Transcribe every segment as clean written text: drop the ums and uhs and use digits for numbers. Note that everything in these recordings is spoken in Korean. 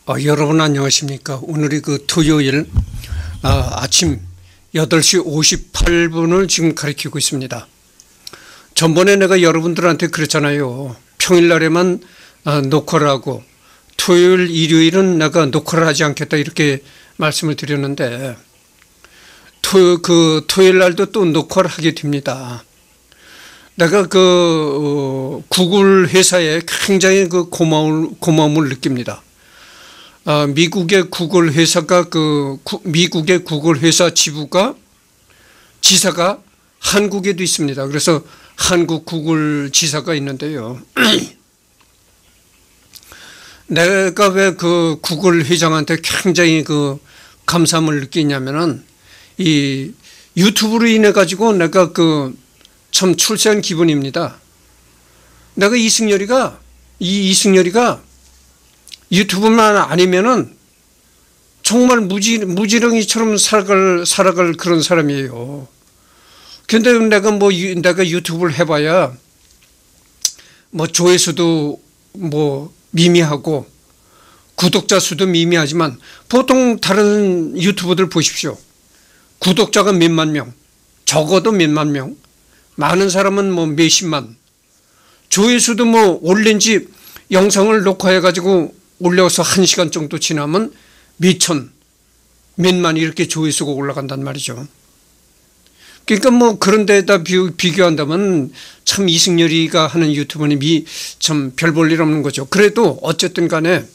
여러분 안녕하십니까. 오늘이 토요일 아침 8시 58분을 지금 가리키고 있습니다. 전번에 내가 여러분들한테 그랬잖아요. 평일날에만 녹화를 하고 토요일 일요일은 내가 녹화를 하지 않겠다 이렇게 말씀을 드렸는데 토요일날도 또 녹화를 하게 됩니다. 내가 구글 회사에 굉장히 고마움을 느낍니다. 미국의 구글 회사가 미국의 구글 회사 지사가 한국에도 있습니다. 그래서 한국 구글 지사가 있는데요. 내가 왜 구글 회장한테 굉장히 감사함을 느끼냐면은 이 유튜브로 인해 가지고 내가 참 출세한 기분입니다. 내가 이승열이가 유튜브만 아니면은 정말 무지렁이처럼 살아갈 그런 사람이에요. 근데 내가 유튜브를 해봐야 조회수도 미미하고 구독자 수도 미미하지만 보통 다른 유튜버들 보십시오. 구독자가 몇만 명, 적어도 몇만 명, 많은 사람은 몇십만. 조회수도 올린 지 영상을 녹화해가지고 올려서 1시간 정도 지나면 몇천, 몇만 이렇게 조회수가 올라간단 말이죠. 그러니까 그런 데다 비교한다면 참 이승열이가 하는 유튜브는 참 별 볼 일 없는 거죠. 그래도 어쨌든 간에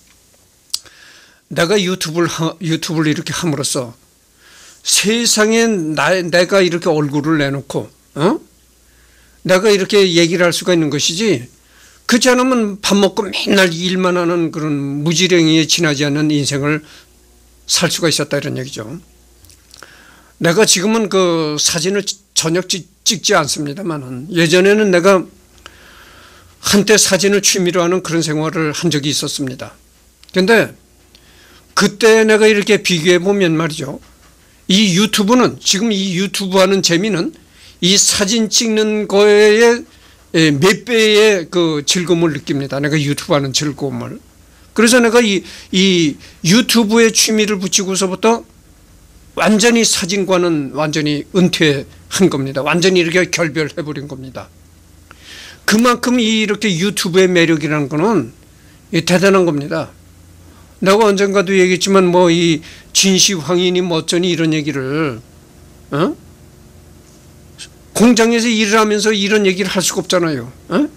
내가 유튜브를 이렇게 함으로써 세상에 내가 이렇게 얼굴을 내놓고 내가 이렇게 얘기를 할 수가 있는 것이지, 그렇지 않으면 밥 먹고 맨날 일만 하는 그런 무지랭이에 지나지 않는 인생을 살 수가 있었다 이런 얘기죠. 내가 지금은 사진을 전혀 찍지 않습니다만 예전에는 내가 한때 사진을 취미로 하는 그런 생활을 한 적이 있었습니다. 그런데 그때 내가 이렇게 비교해 보면 말이죠. 이 유튜브 하는 재미는 이 사진 찍는 거에 몇 배의 즐거움을 느낍니다. 내가 유튜브 하는 즐거움을. 그래서 내가 이 유튜브에 취미를 붙이고서부터 완전히 사진과는 완전히 은퇴한 겁니다. 완전히 이렇게 결별해버린 겁니다. 그만큼 이렇게 유튜브의 매력이라는 거는 대단한 겁니다. 내가 언젠가도 얘기했지만 이 진시황인이 어쩌니 이런 얘기를 공장에서 일을 하면서 이런 얘기를 할 수가 없잖아요.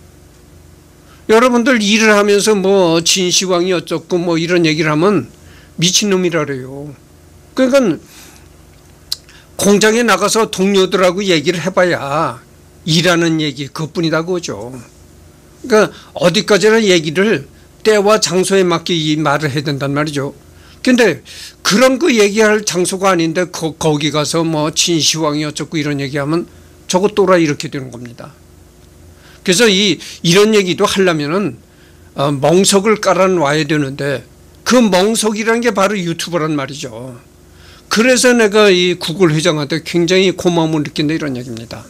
여러분들 일을 하면서 진시황이 어쩌고 이런 얘기를 하면 미친놈이라 그래요. 그러니까 공장에 나가서 동료들하고 얘기를 해봐야 일하는 얘기 그것뿐이다 그거죠. 그러니까 어디까지나 얘기를 때와 장소에 맞게 이 말을 해야 된단 말이죠. 근데 그런 얘기할 장소가 아닌데 거기 가서 진시황이 어쩌고 이런 얘기하면 저거 또라 이렇게 되는 겁니다. 그래서 이런 얘기도 하려면은 멍석을 깔아놔야 되는데 그 멍석이라는 게 바로 유튜버란 말이죠. 그래서 내가 이 구글 회장한테 굉장히 고마움을 느낀다 이런 얘기입니다.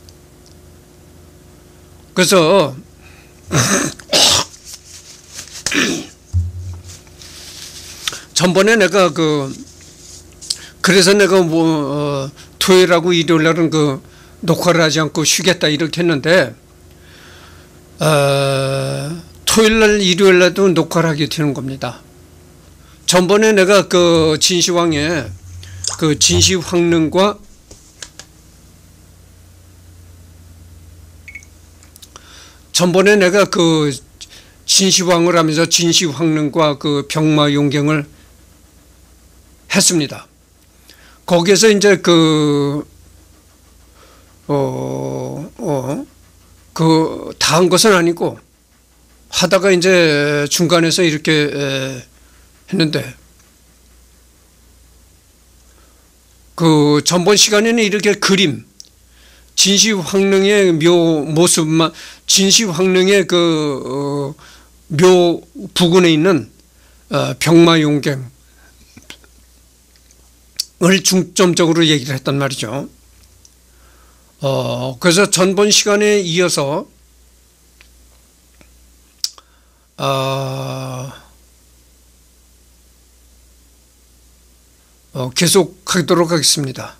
그래서 전번에 내가 그래서 내가 토요일하고 일요일날은 녹화를 하지 않고 쉬겠다 이렇게 했는데 토요일날 일요일날도 녹화를 하게 되는 겁니다. 전번에 내가 진시황의 진시황릉과 전번에 내가 진시황을 하면서 진시황릉과 병마용경을 했습니다. 거기에서 이제 다 한 것은 아니고 하다가 이제 중간에서 이렇게 했는데 전번 시간에는 이렇게 그림 진시황릉의 모습만 진시황릉의 묘 부근에 있는 병마용경을 중점적으로 얘기를 했단 말이죠. 그래서 전번 시간에 이어서 계속하도록 하겠습니다.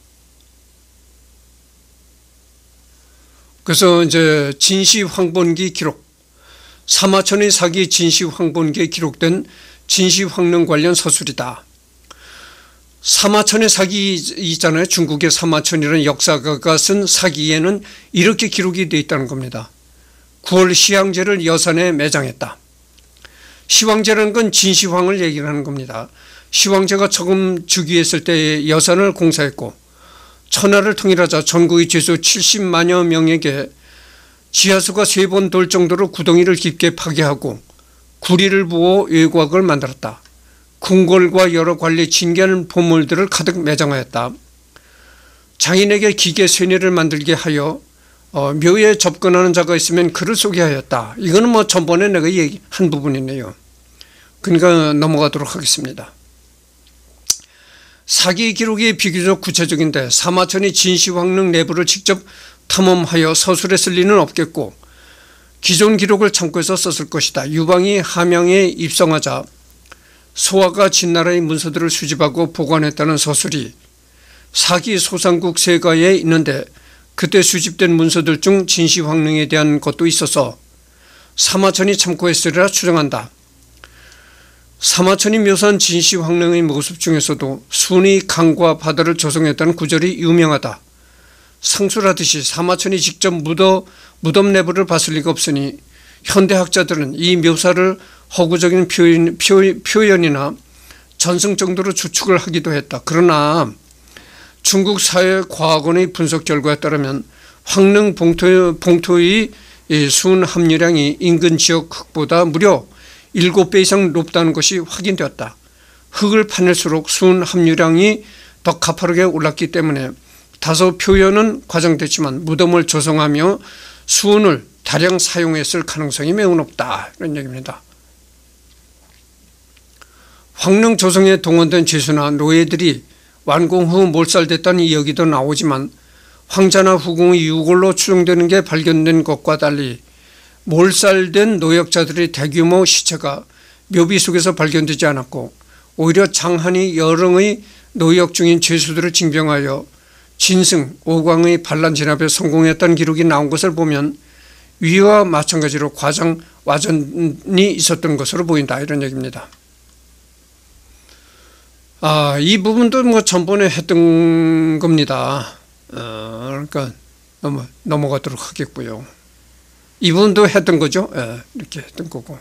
그래서 이제 진시황본기 기록, 사마천의 사기 진시황본기에 기록된 진시황릉 관련 서술이다. 사마천의 사기 있잖아요. 중국의 사마천이라는 역사가가 쓴 사기에는 이렇게 기록이 되어 있다는 겁니다. 9월 시황제를 여산에 매장했다. 시황제라는 건 진시황을 얘기하는 겁니다. 시황제가 처음 즉위했을 때 여산을 공사했고 천하를 통일하자 전국의 죄수 70만여 명에게 지하수가 3번 돌 정도로 구덩이를 깊게 파괴하고 구리를 부어 외곽을 만들었다. 궁궐과 여러 관리 진귀한 보물들을 가득 매장하였다. 장인에게 기계 쇠뇌를 만들게 하여 묘에 접근하는 자가 있으면 그를 소개하였다. 이거는 뭐 전번에 내가 얘기한 부분이네요. 그러니까 넘어가도록 하겠습니다. 사기 기록이 비교적 구체적인데 사마천이 진시황릉 내부를 직접 탐험하여 서술에 쓸 리는 없겠고 기존 기록을 참고해서 썼을 것이다. 유방이 함양에 입성하자 소아가 진나라의 문서들을 수집하고 보관했다는 서술이 사기 소상국 세가에 있는데 그때 수집된 문서들 중 진시황릉에 대한 것도 있어서 사마천이 참고했으리라 추정한다. 사마천이 묘사한 진시황릉의 모습 중에서도 순이 강과 바다를 조성했다는 구절이 유명하다. 상술하듯이 사마천이 직접 무덤 내부를 봤을 리가 없으니 현대학자들은 이 묘사를 허구적인 표현이나 전승 정도로 추측을 하기도 했다. 그러나 중국 사회과학원의 분석 결과에 따르면 황릉 봉토의 순 함유량이 인근 지역 흙보다 무려 7배 이상 높다는 것이 확인되었다. 흙을 파낼수록 순 함유량이 더 가파르게 올랐기 때문에 다소 표현은 과장됐지만 무덤을 조성하며 수은을 다량 사용했을 가능성이 매우 높다. 이런 얘기입니다. 황릉 조성에 동원된 죄수나 노예들이 완공 후 몰살됐다는 이야기도 나오지만 황자나 후궁의 유골로 추정되는 게 발견된 것과 달리 몰살된 노역자들의 대규모 시체가 묘비 속에서 발견되지 않았고 오히려 장한이 여릉의 노역 중인 죄수들을 징병하여 진승, 오광의 반란 진압에 성공했다는 기록이 나온 것을 보면 위와 마찬가지로 과장 와전이 있었던 것으로 보인다. 이런 얘기입니다. 이 부분도 뭐 전번에 했던 겁니다. 그러니까 넘어가도록 하겠고요. 이 부분도 했던 거죠. 이렇게 했던 거고.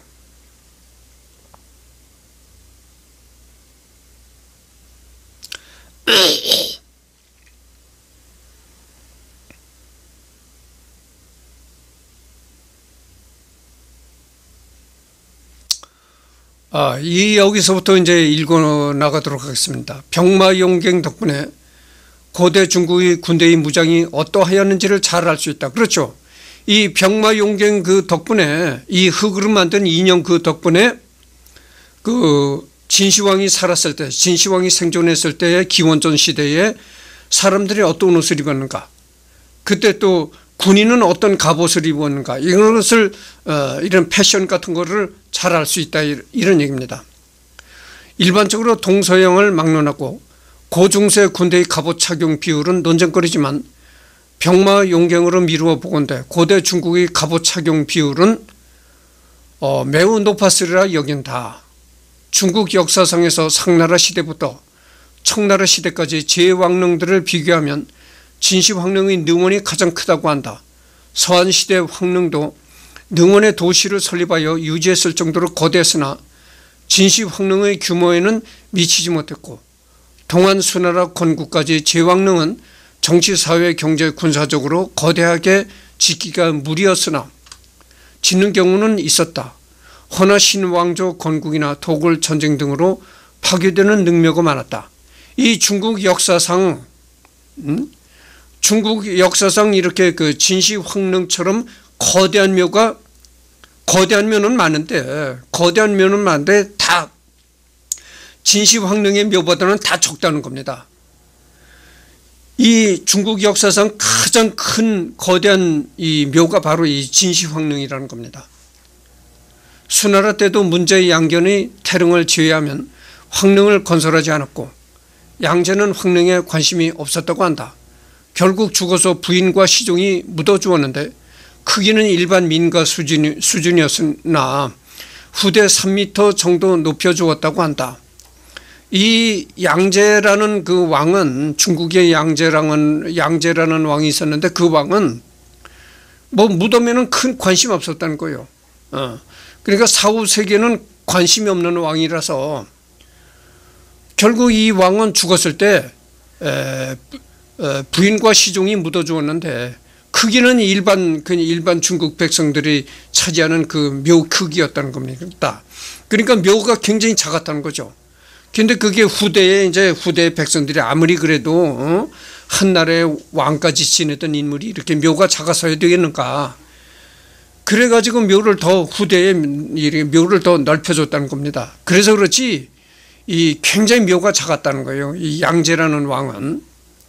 여기서부터 이제 읽어 나가도록 하겠습니다. 병마용갱 덕분에 고대 중국의 군대의 무장이 어떠하였는지를 잘 알 수 있다. 그렇죠. 이 병마용갱 그 덕분에 이 흙으로 만든 인형 그 덕분에 그 진시황이 살았을 때, 진시황이 생존했을 때의 기원전 시대에 사람들이 어떤 옷을 입었는가, 그때 또 군인은 어떤 갑옷을 입었는가, 이런 것을 이런 패션 같은 거를 잘 알 수 있다. 이런 얘기입니다. 일반적으로 동서양을 막론하고 고중세 군대의 갑옷 착용 비율은 논쟁거리지만 병마용갱으로 미루어 보건대 고대 중국의 갑옷 착용 비율은 매우 높았으리라 여긴다. 중국 역사상에서 상나라 시대부터 청나라 시대까지 제왕릉들을 비교하면 진시황릉의 능원이 가장 크다고 한다. 서한시대 황릉도 능원의 도시를 설립하여 유지했을 정도로 거대했으나 진시황릉의 규모에는 미치지 못했고 동안 수나라 건국까지 제왕릉은 정치, 사회, 경제, 군사적으로 거대하게 짓기가 무리였으나 짓는 경우는 있었다. 허나 신왕조 건국이나 도굴 전쟁 등으로 파괴되는 능력이 많았다. 이 중국 역사상 이렇게 그 진시황릉처럼 거대한 묘는 많은데 다 진시황릉의 묘보다는 다 적다는 겁니다. 이 중국 역사상 가장 큰 거대한 이 묘가 바로 이 진시황릉이라는 겁니다. 수나라 때도 문제의 양견의 태릉을 제외하면 황릉을 건설하지 않았고 양제는 황릉에 관심이 없었다고 한다. 결국 죽어서 부인과 시종이 묻어주었는데 크기는 일반 민가 수준이었으나 후대 3m 정도 높여주었다고 한다. 이 양제라는 그 왕은, 중국의 양제라는 왕이 있었는데 그 왕은 뭐 무덤에는 큰 관심 없었다는 거예요. 그러니까 사후 세계는 관심이 없는 왕이라서 결국 이 왕은 죽었을 때 부인과 시종이 묻어주었는데 크기는 일반 중국 백성들이 차지하는 그 묘 크기였다는 겁니다. 그러니까 묘가 굉장히 작았다는 거죠. 근데 그게 후대 백성들이 아무리 그래도 한나라의 왕까지 지내던 인물이 이렇게 묘가 작아서야 되겠는가. 그래가지고 후대에 묘를 더 넓혀줬다는 겁니다. 그래서 그렇지 굉장히 묘가 작았다는 거예요. 이 양제라는 왕은.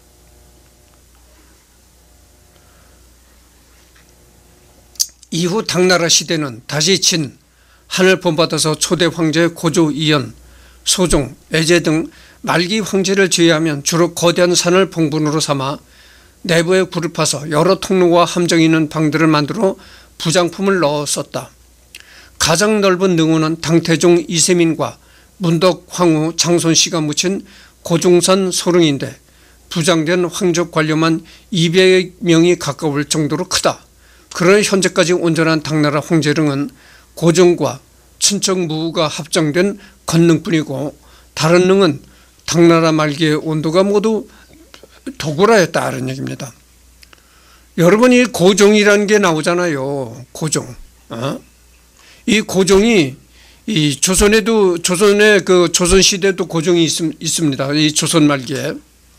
이후 당나라 시대는 다시 진, 하늘 본받아서 초대 황제 고조, 이연, 소종, 애제 등 말기 황제를 제외하면 주로 거대한 산을 봉분으로 삼아 내부에 굴을 파서 여러 통로와 함정이 있는 방들을 만들어 부장품을 넣었었다. 가장 넓은 능원은 당태종 이세민과 문덕 황후 장손씨가 묻힌 고종산 소릉인데 부장된 황족 관료만 200명이 가까울 정도로 크다. 그러나 현재까지 온전한 당나라 황제릉은 고종과 친척 무후가 합정된 건능뿐이고 다른 능은 당나라 말기의 온도가 모두 도굴하였다 이런 얘기입니다. 여러분 이 고종이라는 게 나오잖아요. 고종. 이 고종이 이 조선의 그 조선시대도 고종이 있습니다. 이 조선 말기에.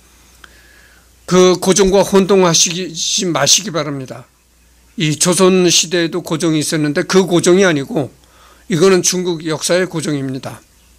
그 고종과 혼동하시지 마시기 바랍니다. 이 조선시대에도 고종이 있었는데 그 고종이 아니고 이거는 중국 역사의 고종입니다.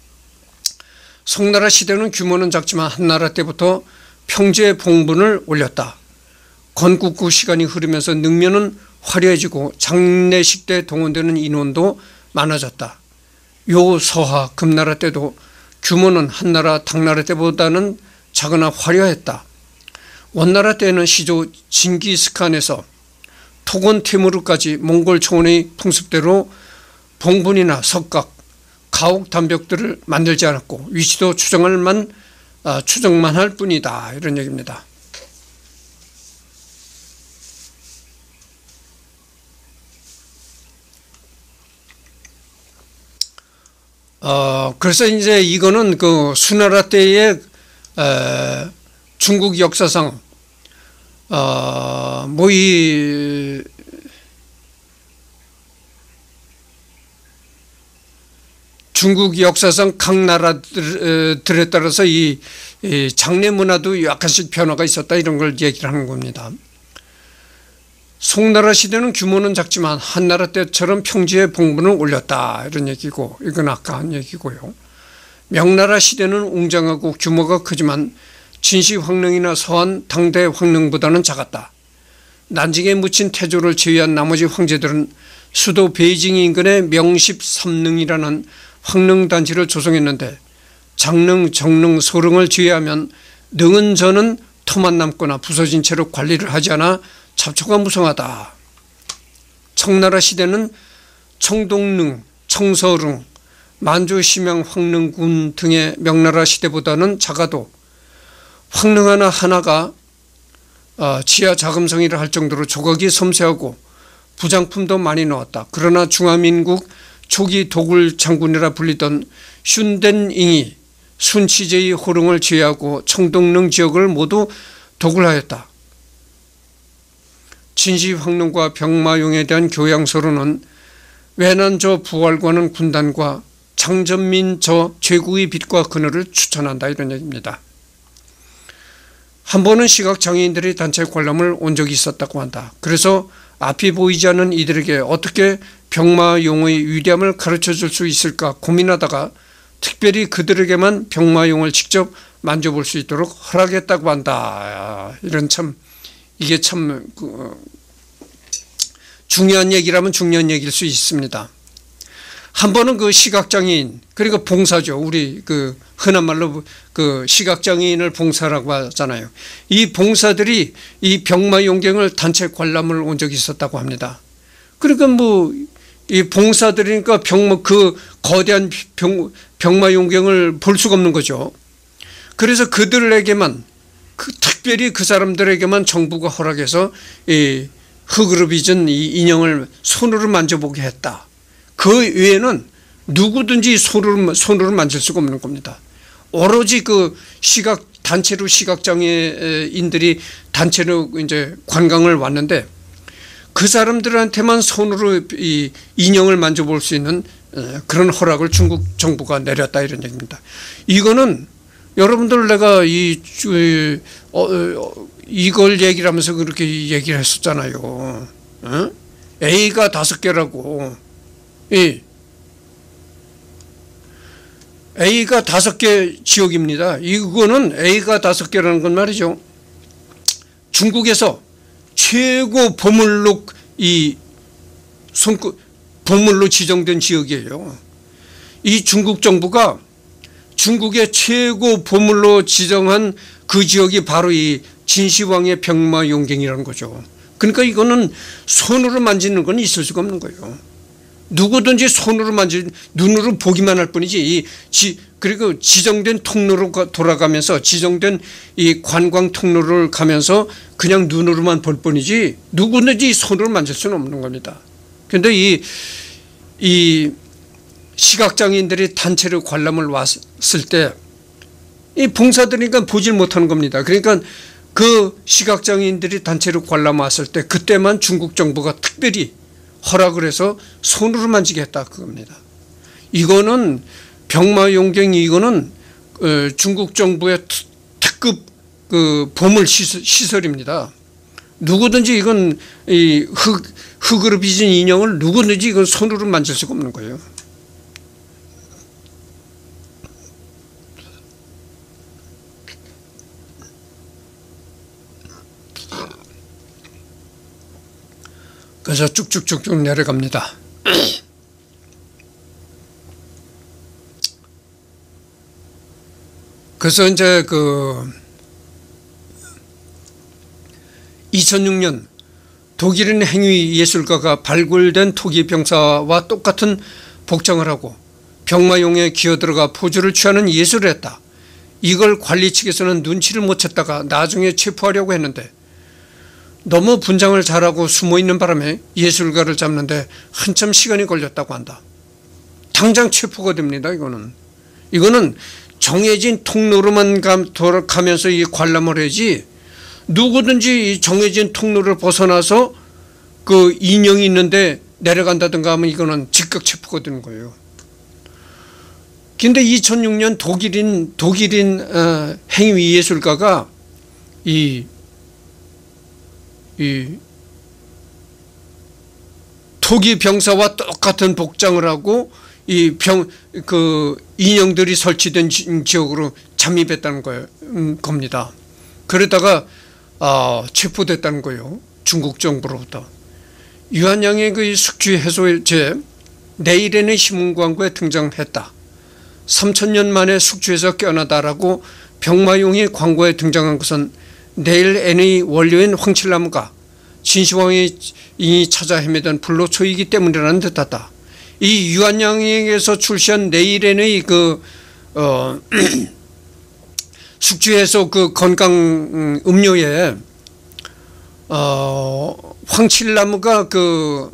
송나라 시대는 규모는 작지만 한나라 때부터 평지의 봉분을 올렸다. 건국후 시간이 흐르면서 능면은 화려해지고 장례식 때 동원되는 인원도 많아졌다. 요 서하 금나라 때도 규모는 한나라 당나라 때보다는 작으나 화려했다. 원나라 때는 시조 징기스칸에서 토건 테무르까지 몽골 초원의 풍습대로 봉분이나 석각, 가옥 담벽들을 만들지 않았고 위치도 추정만 할 뿐이다 이런 얘기입니다. 그래서 이제 이거는 그 수나라 때의 중국 역사상 중국 역사상 각 나라들에 따라서 이 장례 문화도 약간씩 변화가 있었다 이런 걸 얘기를 하는 겁니다. 송나라 시대는 규모는 작지만 한나라 때처럼 평지에 봉분을 올렸다 이런 얘기고 이건 아까 한 얘기고요. 명나라 시대는 웅장하고 규모가 크지만 진시 황릉이나 서한 당대 황릉보다는 작았다. 난징에 묻힌 태조를 제외한 나머지 황제들은 수도 베이징 인근의 명십삼릉이라는 황릉단지를 조성했는데 장릉, 정릉, 소릉을 제외하면 능은 저는 터만 남거나 부서진 채로 관리를 하지 않아 잡초가 무성하다. 청나라 시대는 청동릉, 청서릉, 만주, 심양, 황릉군 등의 명나라 시대보다는 작아도 황릉 하나가 지하 자금성이라 할 정도로 조각이 섬세하고 부장품도 많이 넣었다. 그러나 중화민국 초기 도굴 장군이라 불리던 슌덴잉이 순치제의 호릉을 제외하고 청동릉 지역을 모두 도굴하였다. 진시황릉과 병마용에 대한 교양서로는 외난저 부활관은 군단과 장전민 저 제국의 빛과 그늘을 추천한다 이런 얘기입니다. 한 번은 시각장애인들의 단체 관람을 온 적이 있었다고 한다. 그래서 앞이 보이지 않는 이들에게 어떻게 병마용의 위대함을 가르쳐줄 수 있을까 고민하다가 특별히 그들에게만 병마용을 직접 만져볼 수 있도록 허락했다고 한다. 이런 이게 참 중요한 얘기라면 중요한 얘기일 수 있습니다. 한 번은 그 시각장애인, 그러니까 봉사죠. 우리 그 흔한 말로 그 시각장애인을 봉사라고 하잖아요. 이 봉사들이 이 병마용경을 단체 관람을 온 적이 있었다고 합니다. 그러니까 뭐 이 봉사들이니까 그 거대한 병마용경을 볼 수가 없는 거죠. 그래서 그들에게만, 특별히 그 사람들에게만 정부가 허락해서 이 흙으로 빚은 이 인형을 손으로 만져보게 했다. 그 외에는 누구든지 손으로 만질 수가 없는 겁니다. 오로지 그 단체로 시각장애인들이 단체로 이제 관광을 왔는데 그 사람들한테만 손으로 이 인형을 만져볼 수 있는 그런 허락을 중국 정부가 내렸다, 이런 얘기입니다. 이거는 여러분들 내가 이걸 얘기를 하면서 그렇게 얘기를 했었잖아요. 어? A가 5개라고. A가 5개 지역입니다. 이거는 A가 5개라는 건 말이죠. 중국에서 최고 보물로 보물로 지정된 지역이에요. 이 중국 정부가 중국의 최고 보물로 지정한 그 지역이 바로 이 진시황의 병마용경이라는 거죠. 그러니까 이거는 손으로 만지는 건 있을 수가 없는 거예요. 누구든지 손으로 눈으로 보기만 할 뿐이지, 그리고 지정된 통로로 돌아가면서, 지정된 이 관광 통로를 가면서 그냥 눈으로만 볼 뿐이지 누구든지 손으로 만질 수는 없는 겁니다. 그런데 이 시각장애인들이 단체로 관람을 왔을 때 이 봉사들이니까 보질 못하는 겁니다. 그러니까 그 시각장애인들이 단체로 관람 왔을 때 그때만 중국 정부가 특별히 허락을 해서 손으로 만지게 했다, 그겁니다. 이거는 병마용경이, 이거는 중국 정부의 특급 그 보물 시설입니다. 누구든지 이건 이 흙으로 빚은 인형을 누구든지 이건 손으로 만질 수가 없는 거예요. 그래서 쭉쭉쭉쭉 내려갑니다. 그래서 이제 2006년 독일인 행위 예술가가 발굴된 토기 병사와 똑같은 복장을 하고 병마용에 기어들어가 포즈를 취하는 예술을 했다. 이걸 관리 측에서는 눈치를 못 챘다가 나중에 체포하려고 했는데 너무 분장을 잘하고 숨어있는 바람에 예술가를 잡는데 한참 시간이 걸렸다고 한다. 당장 체포가 됩니다. 이거는 정해진 통로로만 가면서 이 관람을 해야지, 누구든지 이 정해진 통로를 벗어나서 그 인형이 있는데 내려간다든가 하면 이거는 즉각 체포가 되는 거예요. 근데 2006년 독일인 행위 예술가가 이 토기 병사와 똑같은 복장을 하고 그 인형들이 설치된 지역으로 잠입했다는 겁니다. 그러다가 체포됐다는 거예요. 중국 정부로부터. 유한양의 그 숙취 해소제 내일에는 신문 광고에 등장했다. 3000년 만에 숙취에서 깨어나다라고 병마용이 광고에 등장한 것은 내일 N의 원료인 황칠나무가 진시황이 찾아 헤매던 불로초이기 때문이라는 듯하다. 이 유한양에게서 출시한 내일엔의 숙취해소 그 건강 음료에 황칠나무가 그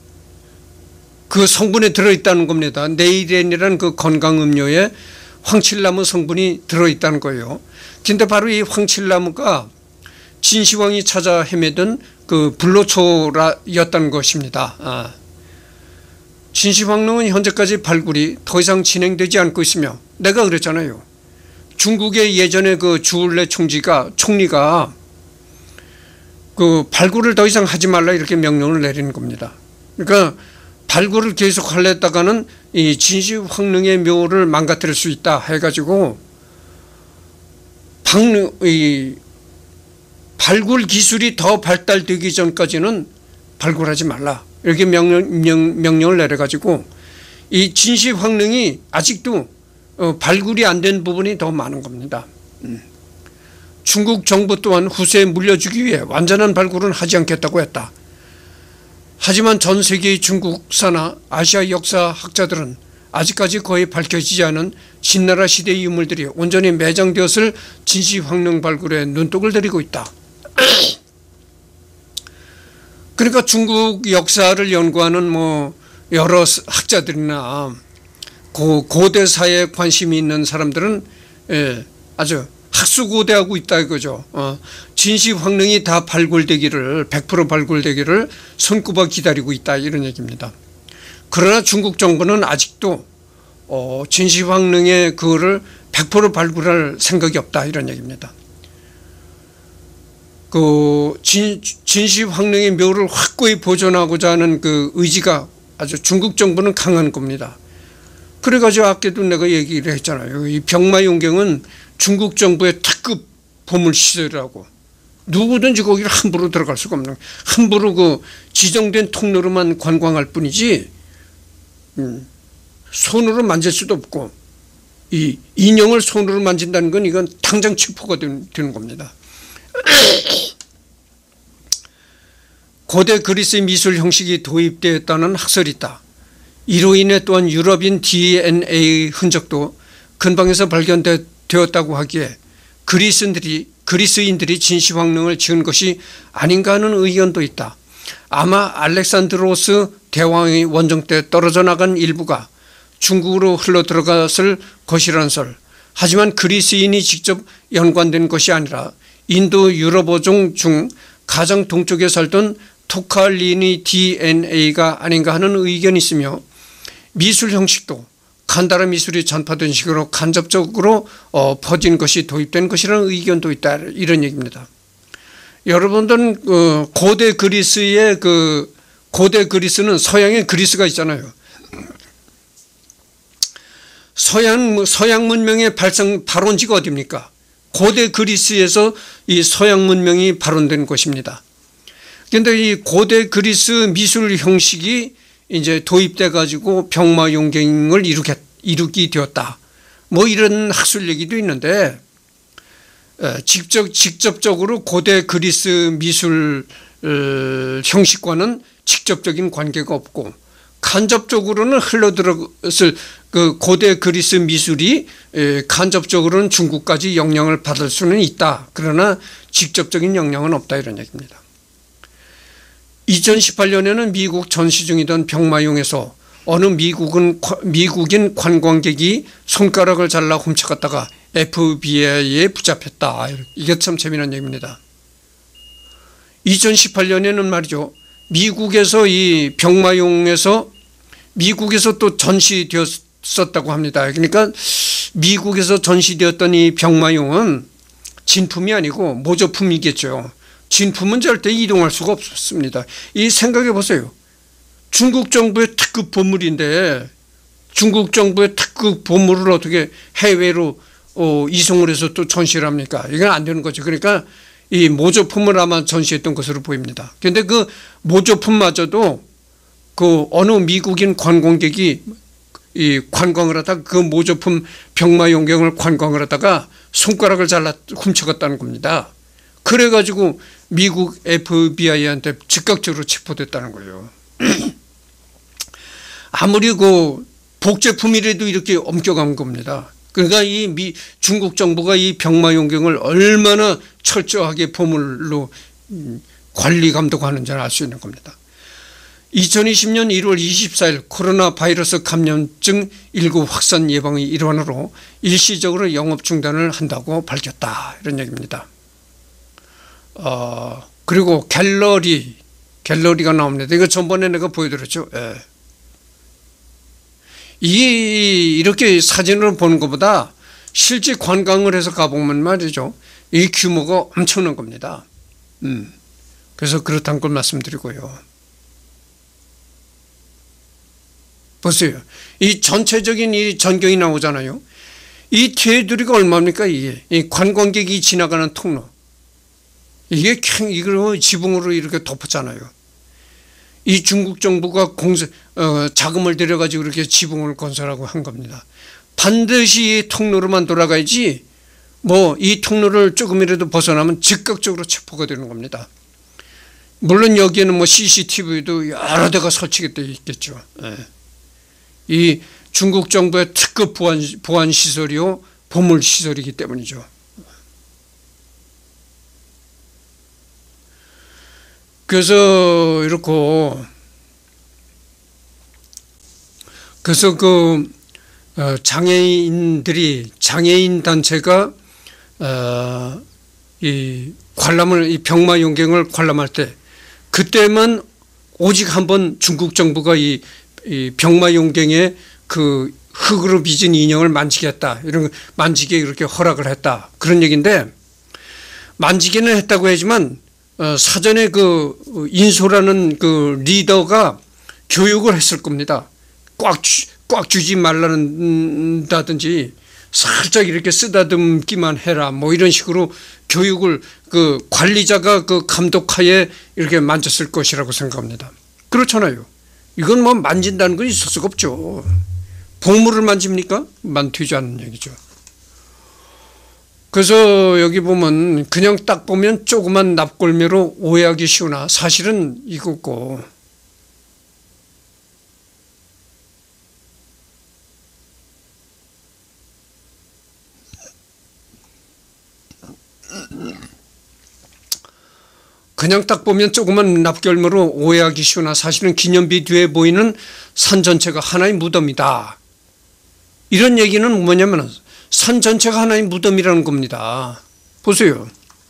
성분에 들어있다는 겁니다. 네일엔이라는 그 건강 음료에 황칠나무 성분이 들어있다는 거예요. 근데 바로 이 황칠나무가 진시황이 찾아 헤매던 그 불로초였다는 것입니다. 진시황릉은 현재까지 발굴이 더 이상 진행되지 않고 있으며, 내가 그랬잖아요. 중국의 예전에 그 주울레 총리가 그 발굴을 더 이상 하지 말라 이렇게 명령을 내리는 겁니다. 그러니까 발굴을 계속 하려다가는 이 진시황릉의 묘를 망가뜨릴 수 있다 해가지고 발굴 기술이 더 발달되기 전까지는 발굴하지 말라 이렇게 명령을 내려가지고 이 진시 황릉이 아직도 발굴이 안 된 부분이 더 많은 겁니다. 중국 정부 또한 후세에 물려주기 위해 완전한 발굴은 하지 않겠다고 했다. 하지만 전 세계의 중국사나 아시아 역사학자들은 아직까지 거의 밝혀지지 않은 진나라 시대의 유물들이 온전히 매장되었을 진시 황릉 발굴에 눈독을 들이고 있다. 그러니까 중국 역사를 연구하는 여러 학자들이나 고대사에 관심이 있는 사람들은 아주 학수고대하고 있다 이거죠. 진시 황릉이 다 발굴되기를 100% 발굴되기를 손꼽아 기다리고 있다 이런 얘기입니다. 그러나 중국 정부는 아직도 진시 황릉의 그거를 100% 발굴할 생각이 없다 이런 얘기입니다. 그 진시 황릉의 묘를 확고히 보존하고자 하는 그 의지가 아주 중국 정부는 강한 겁니다. 그래가지고 아까도 내가 얘기를 했잖아요. 이 병마용경은 중국 정부의 특급 보물시설이라고. 누구든지 거기를 함부로 들어갈 수가 없는, 함부로 그 지정된 통로로만 관광할 뿐이지 손으로 만질 수도 없고, 이 인형을 손으로 만진다는 건 이건 당장 체포가 되는 겁니다. 고대 그리스의 미술 형식이 도입되었다는 학설이 있다. 이로 인해 또한 유럽인 DNA 흔적도 근방에서 발견되었다고 하기에 그리스인들이 진시 황릉을 지은 것이 아닌가 하는 의견도 있다. 아마 알렉산드로스 대왕의 원정 때 떨어져 나간 일부가 중국으로 흘러 들어갔을 것이라는 설. 하지만 그리스인이 직접 연관된 것이 아니라 인도 유럽어종 중 가장 동쪽에 살던 토칼린의 DNA가 아닌가 하는 의견이 있으며, 미술 형식도 간다라 미술이 전파된 식으로 간접적으로 퍼진 것이 도입된 것이라는 의견도 있다 이런 얘기입니다. 여러분들은 고대 그리스의 고대 그리스는 서양의 그리스가 있잖아요. 서양 문명의 발원지가 어디입니까? 고대 그리스에서 이 서양 문명이 발원된 곳입니다. 그런데 이 고대 그리스 미술 형식이 이제 도입돼 가지고 병마용경을 이루게 되었다. 이런 학술 얘기도 있는데, 직접적으로 고대 그리스 미술 형식과는 직접적인 관계가 없고, 간접적으로는 흘러들었을 그 고대 그리스 미술이 간접적으로는 중국까지 영향을 받을 수는 있다. 그러나 직접적인 영향은 없다 이런 얘기입니다. 2018년에는 미국 전시 중이던 병마용에서 어느 미국인 관광객이 손가락을 잘라 훔쳐갔다가 FBI에 붙잡혔다. 이게 참 재미난 얘기입니다. 2018년에는 말이죠. 미국에서 이 병마용에서 미국에서 또 전시되었었다고 합니다. 그러니까 미국에서 전시되었던 이 병마용은 진품이 아니고 모조품이겠죠. 진품은 절대 이동할 수가 없습니다. 이 생각해 보세요. 중국 정부의 특급 보물인데 중국 정부의 특급 보물을 어떻게 해외로 이송을 해서 또 전시를 합니까? 이건 안 되는 거죠. 그러니까 이 모조품을 아마 전시했던 것으로 보입니다. 그런데 그 모조품마저도 그 어느 미국인 관광객이 이 관광을 하다가 그 모조품 병마용경을 관광을 하다가 손가락을 잘라 훔쳐갔다는 겁니다. 그래가지고 미국 FBI한테 즉각적으로 체포됐다는 거예요. 아무리 그 복제품이라도 이렇게 엄격한 겁니다. 그러니까 이 중국 정부가 이 병마용경을 얼마나 철저하게 보물로 관리 감독하는지를 알 수 있는 겁니다. 2020년 1월 24일 코로나 바이러스 감염증 19 확산 예방의 일환으로 일시적으로 영업 중단을 한다고 밝혔다. 이런 얘기입니다. 그리고 갤러리가 나옵니다. 이거 전번에 내가 보여드렸죠. 예. 이렇게 사진으로 보는 것보다 실제 관광을 해서 가보면 말이죠. 이 규모가 엄청난 겁니다. 그래서 그렇다는 걸 말씀드리고요. 보세요. 이 전체적인 이 전경이 나오잖아요. 이 테두리가 얼마입니까? 이게 이 관광객이 지나가는 통로. 이걸 지붕으로 이렇게 덮었잖아요. 이 중국 정부가 자금을 들여가지고 이렇게 지붕을 건설하고 한 겁니다. 반드시 이 통로로만 돌아가야지 뭐 이 통로를 조금이라도 벗어나면 즉각적으로 체포가 되는 겁니다. 물론 여기에는 뭐 CCTV도 여러 대가 설치되어 있겠죠. 이 중국 정부의 특급 보안 시설이요, 보물 시설이기 때문이죠. 그래서 장애인 단체가 이 병마용경을 관람할 때 그때만 오직 한번 중국 정부가 이 병마용경의 그 흙으로 빚은 인형을 만지겠다, 만지게 이렇게 허락을 했다, 그런 얘기인데, 만지기는 했다고 하지만 사전에 그 인소라는 그 리더가 교육을 했을 겁니다. 꽉 쥐지 말라는다든지 살짝 이렇게 쓰다듬기만 해라, 뭐 이런 식으로 교육을 그 관리자가 그 감독하에 이렇게 만졌을 것이라고 생각합니다. 그렇잖아요. 이건 뭐 만진다는 건 있을 수가 없죠. 보물을 만집니까? 되지 않는 얘기죠. 그래서 여기 보면 그냥 딱 보면 조그만 납골묘로 오해하기 쉬우나 사실은 이거고, 그냥 딱 보면 조그만 납골묘로 오해하기 쉬우나 사실은 기념비 뒤에 보이는 산 전체가 하나의 무덤이다. 이런 얘기는 뭐냐면 산 전체가 하나의 무덤이라는 겁니다. 보세요.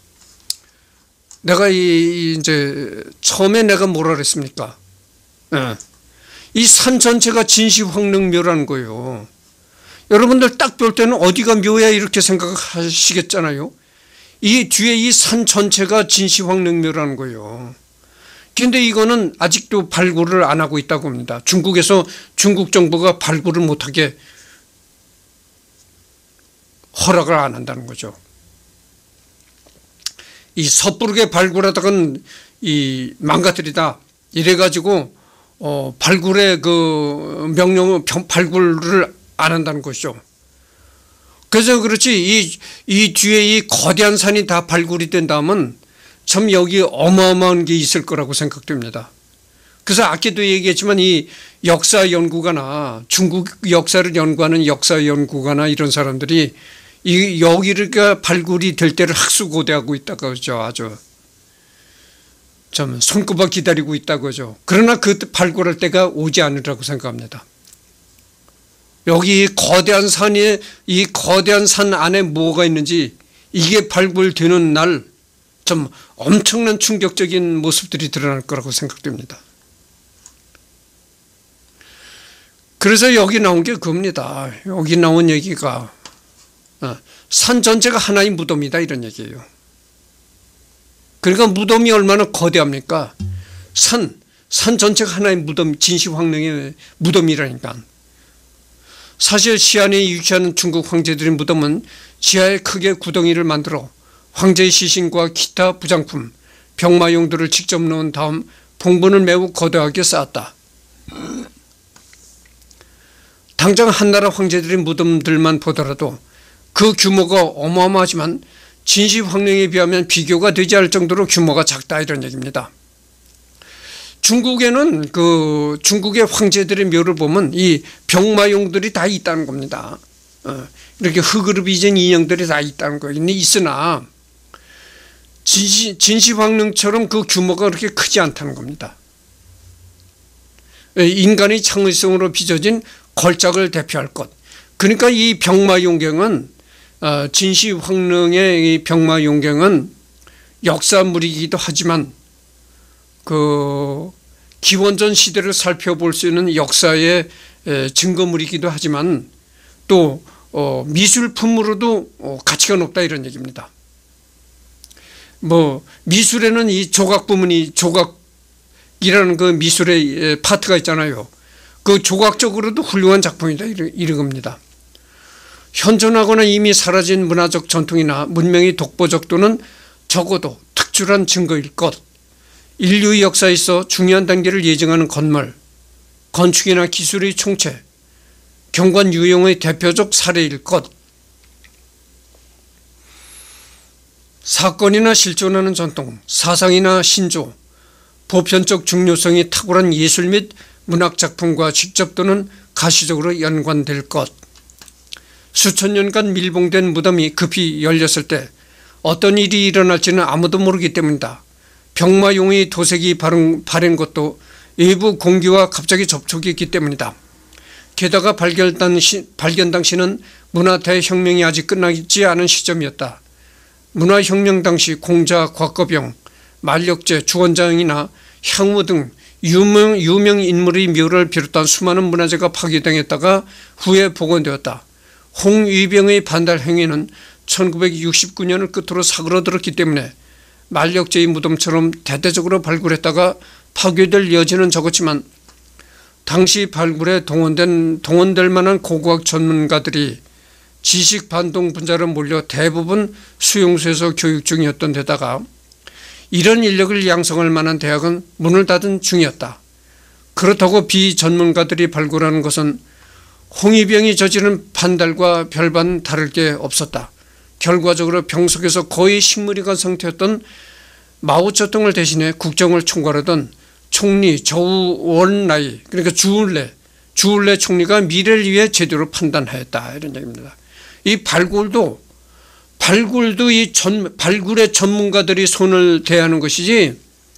내가 이제 처음에 내가 뭐라 그랬습니까? 이 산 전체가 진시황릉묘라는 거예요. 여러분들 딱 볼 때는 어디가 묘야 이렇게 생각하시겠잖아요. 이 뒤에 이 산 전체가 진시황릉묘라는 거예요. 근데 이거는 아직도 발굴을 안 하고 있다고 합니다. 중국에서 중국 정부가 발굴을 못하게 허락을 안 한다는 거죠. 이 섣부르게 발굴하다간 이 망가뜨리다 이래가지고 발굴의 그 명령을 발굴을 안 한다는 것이죠. 그래서 그렇지 이 뒤에 이 거대한 산이 다 발굴이 된다면 참 여기 어마어마한 게 있을 거라고 생각됩니다. 그래서 아까도 얘기했지만 이 역사 연구가나 중국 역사를 연구하는 역사 연구가나 이런 사람들이 여기가 발굴이 될 때를 학수고대하고 있다고 하죠. 아주 좀 손꼽아 기다리고 있다고 하죠. 그러나 그 발굴할 때가 오지 않으리라고 생각합니다. 여기 거대한 산에 이 거대한 산 안에 뭐가 있는지 이게 발굴되는 날 좀 엄청난 충격적인 모습들이 드러날 거라고 생각됩니다. 그래서 여기 나온 게 그겁니다. 여기 나온 얘기가 산 전체가 하나의 무덤이다 이런 얘기예요. 그러니까 무덤이 얼마나 거대합니까? 산 전체가 하나의 무덤, 진시황릉의 무덤이라니까. 사실 시안에 위치하는 중국 황제들의 무덤은 지하에 크게 구덩이를 만들어 황제의 시신과 기타 부장품, 병마용들을 직접 넣은 다음 봉분을 매우 거대하게 쌓았다. 당장 한나라 황제들의 무덤들만 보더라도 그 규모가 어마어마하지만 진시황릉에 비하면 비교가 되지 않을 정도로 규모가 작다 이런 얘기입니다. 중국에는 그 중국의 황제들의 묘를 보면 이 병마용들이 다 있다는 겁니다. 이렇게 흙으로 빚은 인형들이 다 있다는 거예요. 있으나 진시황릉처럼 그 규모가 그렇게 크지 않다는 겁니다. 인간의 창의성으로 빚어진 걸작을 대표할 것. 그러니까 이 병마용경은 진시황릉의 이 병마용경은 역사물이기도 하지만 그 기원전 시대를 살펴볼 수 있는 역사의 증거물이기도 하지만 또 미술품으로도 가치가 높다 이런 얘기입니다. 뭐 미술에는 이 조각 부분이 조각이라는 그 미술의 파트가 있잖아요. 그 조각적으로도 훌륭한 작품이다 이런 겁니다. 현존하거나 이미 사라진 문화적 전통이나 문명의 독보적도는 적어도 특출한 증거일 것. 인류 역사에 있어 중요한 단계를 예정하는 건물, 건축이나 기술의 총체, 경관 유형의 대표적 사례일 것. 사건이나 실존하는 전통, 사상이나 신조, 보편적 중요성이 탁월한 예술 및 문학 작품과 직접 또는 가시적으로 연관될 것. 수천 년간 밀봉된 무덤이 급히 열렸을 때 어떤 일이 일어날지는 아무도 모르기 때문이다. 병마용의 도색이 바른 것도 외부 공기와 갑자기 접촉이 있기 때문이다. 게다가 발견 당시는 문화 대혁명이 아직 끝나지 않은 시점이었다. 문화혁명 당시 공자, 곽거병, 만력제, 주원장이나 향후 등 유명 인물의 묘를 비롯한 수많은 문화재가 파괴당했다가 후에 복원되었다. 홍위병의 반달 행위는 1969년을 끝으로 사그러들었기 때문에 만력제의 무덤처럼 대대적으로 발굴했다가 파괴될 여지는 적었지만 당시 발굴에 동원될 만한 고고학 전문가들이 지식 반동 분자로 몰려 대부분 수용소에서 교육 중이었던 데다가 이런 인력을 양성할 만한 대학은 문을 닫은 중이었다. 그렇다고 비전문가들이 발굴하는 것은 홍위병이 저지른 반달과 별반 다를 게 없었다. 결과적으로 병 속에서 거의 식물이간 상태였던 마오쩌둥을 대신해 국정을 총괄하던 총리 저우원라이, 그러니까 주울레 총리가 미래를 위해 제대로 판단하였다, 이런 얘기입니다. 이 발굴도 이 발굴의 전문가들이 손을 대하는 것이지,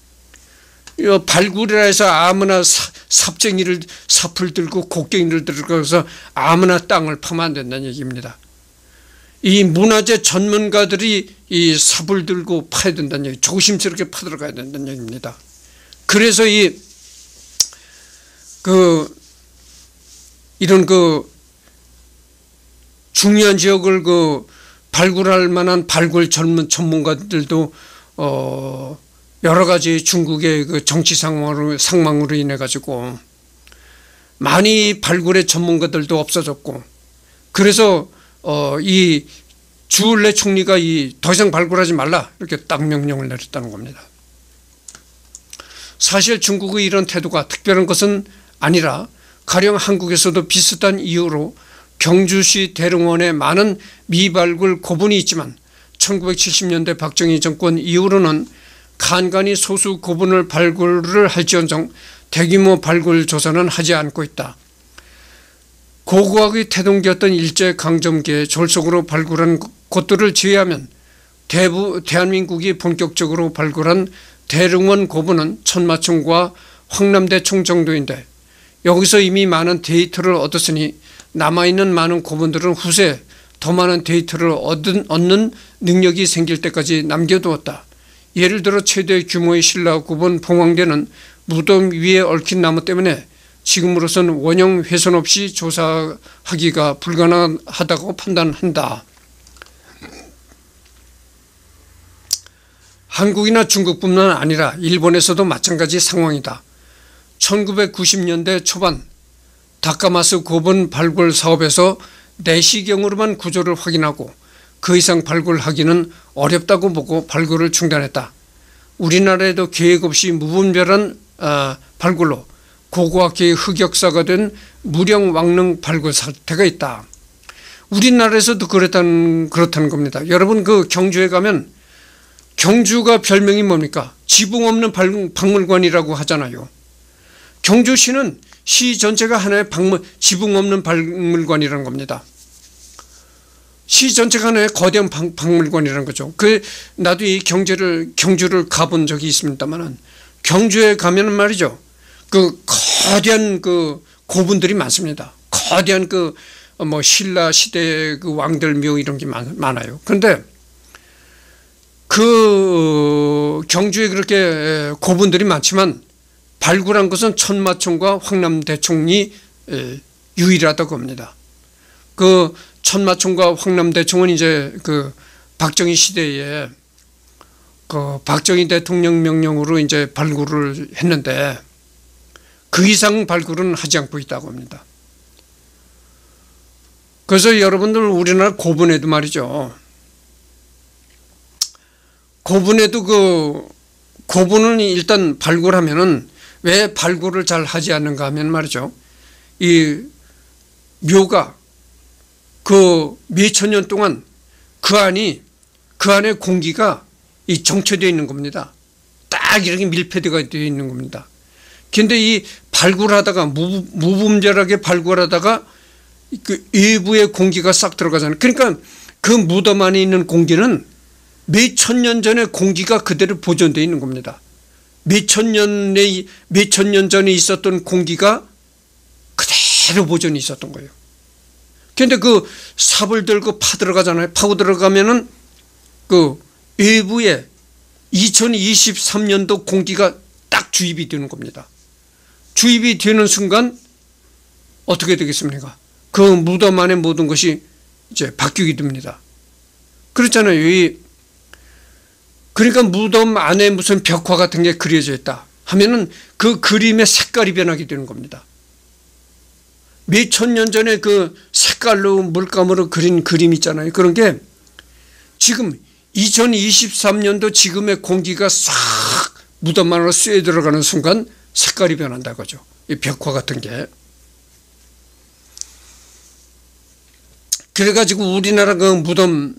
발굴이라 해서 아무나 삽을 들고 곡괭이를 들고 해서 아무나 땅을 파면 안 된다는 얘기입니다. 이 문화재 전문가들이 이 삽을 들고 파야 된다는 얘기, 조심스럽게 파들어가야 된다는 얘기입니다. 그래서 이런 중요한 지역을 발굴할 만한 발굴 전문가들도 여러 가지 중국의 정치 상망으로 인해 가지고 많이 발굴의 전문가들도 없어졌고, 그래서 이 주울레 총리가 더 이상 발굴하지 말라, 이렇게 딱 명령을 내렸다는 겁니다. 사실 중국의 이런 태도가 특별한 것은 아니라 가령 한국에서도 비슷한 이유로 경주시 대릉원에 많은 미발굴 고분이 있지만 1970년대 박정희 정권 이후로는 간간히 소수 고분을 발굴을 할지언정 대규모 발굴 조사는 하지 않고 있다. 고고학의 태동기였던 일제강점기에 졸속으로 발굴한 곳들을 제외하면 대한민국이 본격적으로 발굴한 대릉원 고분은 천마총과 황남대총 정도인데, 여기서 이미 많은 데이터를 얻었으니 남아있는 많은 고분들은 후세 더 많은 데이터를 얻는 능력이 생길 때까지 남겨두었다. 예를 들어 최대 규모의 신라 고분 봉황대는 무덤 위에 얽힌 나무 때문에 지금으로선 원형 훼손 없이 조사하기가 불가능하다고 판단한다. 한국이나 중국뿐만 아니라 일본에서도 마찬가지 상황이다. 1990년대 초반 다카마스 고분 발굴 사업에서 내시경으로만 구조를 확인하고 그 이상 발굴하기는 어렵다고 보고 발굴을 중단했다. 우리나라에도 계획 없이 무분별한 발굴로 고고학계의 흑역사가 된 무령 왕릉 발굴 사태가 있다. 우리나라에서도 그렇다는 겁니다. 여러분, 경주에 가면, 경주가 별명이 뭡니까? 지붕 없는 박물관이라고 하잖아요. 경주시는 시 전체가 하나의 지붕 없는 박물관이라는 겁니다. 시 전체가 하나의 거대한 박물관이라는 거죠. 나도 이 경주를 가본 적이 있습니다만은, 경주에 가면은 말이죠, 거대한 고분들이 많습니다. 거대한 신라 시대 왕들 묘 이런 게 많아요. 그런데 경주에 그렇게 고분들이 많지만 발굴한 것은 천마총과 황남대총이 유일하다고 합니다. 천마총과 황남대총은 이제 박정희 시대에 박정희 대통령 명령으로 이제 발굴을 했는데 그 이상 발굴은 하지 않고 있다고 합니다. 그래서 여러분들 우리나라 고분에도 말이죠. 고분에도 고분을 일단 발굴하면은 왜 발굴을 잘 하지 않는가 하면 말이죠. 이 묘가 그 몇천 년 동안 그 안에 공기가 이 정체되어 있는 겁니다. 딱 이렇게 밀폐되어 있는 겁니다. 근데 이 발굴하다가 무분별하게 발굴하다가 그 외부의 공기가 싹 들어가잖아요. 그러니까 그 무덤 안에 있는 공기는 몇천 년 전에 공기가 그대로 보존되어 있는 겁니다. 몇천 년 전에 있었던 공기가 그대로 보존이 있었던 거예요. 그런데 그 삽을 들고 파 들어가잖아요. 파고 들어가면은 그 외부에 2023년도 공기가 딱 주입이 되는 겁니다. 주입이 되는 순간 어떻게 되겠습니까? 그 무덤 안에 모든 것이 이제 바뀌게 됩니다. 그렇잖아요. 그러니까 무덤 안에 무슨 벽화 같은 게 그려져 있다 하면은 그 그림의 색깔이 변하게 되는 겁니다. 몇천 년 전에 그 색깔로 물감으로 그린 그림 있잖아요. 그런 게 지금 2023년도 지금의 공기가 싹 무덤 안으로 쐬 들어가는 순간 색깔이 변한다고죠. 이 벽화 같은 게. 그래가지고 우리나라 그 무덤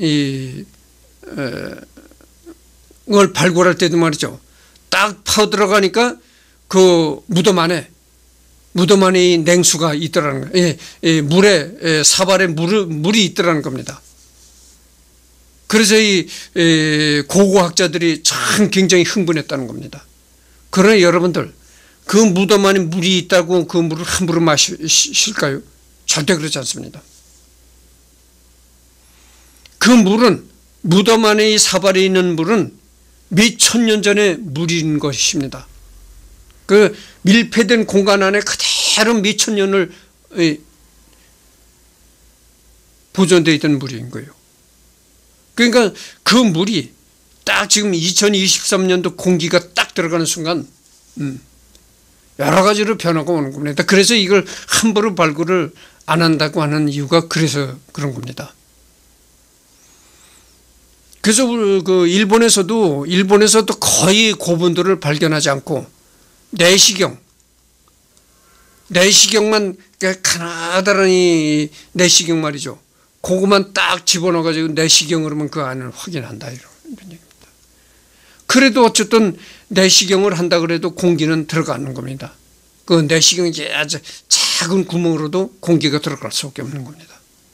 을 발굴할 때도 말이죠. 딱 파고 들어가니까 그 무덤 안에 이 냉수가 있더라는 거예요. 물에 사발에 물이 있더라는 겁니다. 그래서 이 고고학자들이 참 굉장히 흥분했다는 겁니다. 그러나 여러분들 그 무덤 안에 물이 있다고 그 물을 함부로 마실까요? 절대 그렇지 않습니다. 그 물은 무덤 안에 이 사발에 있는 물은 몇천 년 전의 물인 것입니다. 그 밀폐된 공간 안에 그대로 몇천 년을 보존되어 있던 물인 거예요. 그러니까 그 물이 딱 지금 2023년도 공기가 딱 들어가는 순간 여러 가지로 변화가 오는 겁니다. 그래서 이걸 함부로 발굴을 안 한다고 하는 이유가 그래서 그런 겁니다. 그래서 그 일본에서도 거의 고분들을 발견하지 않고 내시경만 가나다란 이 내시경 말이죠. 그거만 딱 집어넣어가지고 내시경으로만 그 안을 확인한다 이런 얘기입니다. 그래도 어쨌든 내시경을 한다 그래도 공기는 들어가는 겁니다. 그 내시경이 아주 작은 구멍으로도 공기가 들어갈 수밖에 없는 겁니다.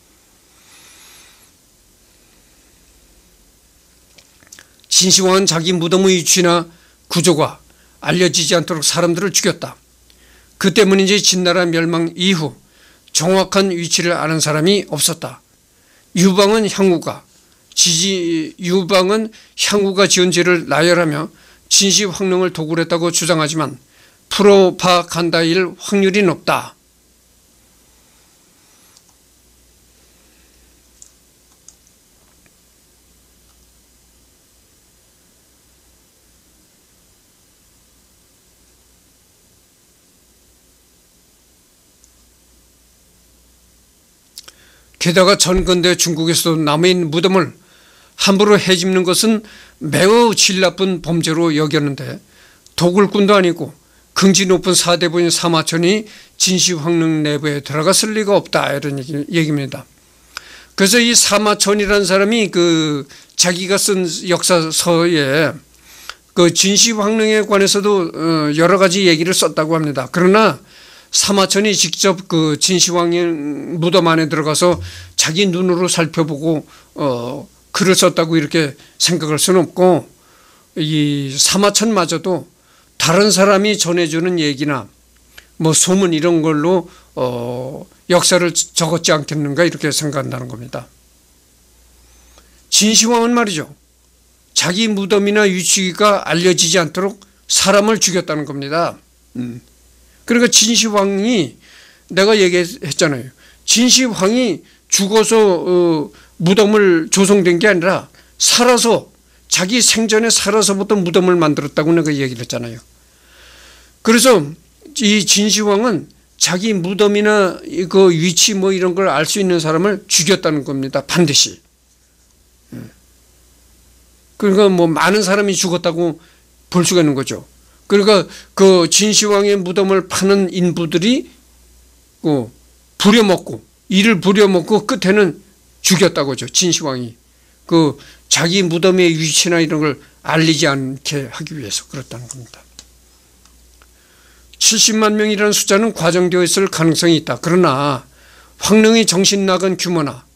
진시황은 자기 무덤의 위치나 구조가 알려지지 않도록 사람들을 죽였다. 그 때문인지 진나라 멸망 이후 정확한 위치를 아는 사람이 없었다. 유방은 향후가 지은 죄를 나열하며 진시 황릉을 도굴 했다고 주장하지만 프로파간다일 확률이 높다. 게다가 전근대 중국에서도 남아있는 무덤을 함부로 해집는 것은 매우 질 나쁜 범죄로 여겼는데 도굴꾼도 아니고 긍지 높은 사대부인 사마천이 진시황릉 내부에 들어갔을 리가 없다 이런 얘기입니다. 그래서 이 사마천이라는 사람이 그 자기가 쓴 역사서에 그 진시황릉에 관해서도 여러 가지 얘기를 썼다고 합니다. 그러나 사마천이 직접 그 진시황릉 무덤 안에 들어가서 자기 눈으로 살펴보고 글을 썼다고 이렇게 생각할 수는 없고, 이 사마천마저도 다른 사람이 전해주는 얘기나 뭐 소문 이런 걸로 역사를 적었지 않겠는가 이렇게 생각한다는 겁니다. 진시황은 말이죠, 자기 무덤이나 위치가 알려지지 않도록 사람을 죽였다는 겁니다. 그러니까 진시황이, 내가 얘기했잖아요, 진시황이 죽어서 무덤을 조성된 게 아니라 살아서, 자기 생전에 살아서부터 무덤을 만들었다고 내가 얘기를 했잖아요. 그래서 이 진시황은 자기 무덤이나 그 위치 뭐 이런 걸 알 수 있는 사람을 죽였다는 겁니다. 반드시. 그러니까 뭐 많은 사람이 죽었다고 볼 수가 있는 거죠. 그러니까 그 진시황의 무덤을 파는 인부들이 부려먹고 이를 부려먹고 끝에는 죽였다고죠. 진시황이 그 자기 무덤의 위치나 이런 걸 알리지 않게 하기 위해서 그렇다는 겁니다. 70만 명이라는 숫자는 과장되어 있을 가능성이 있다. 그러나 황릉이 정신 나간 규모나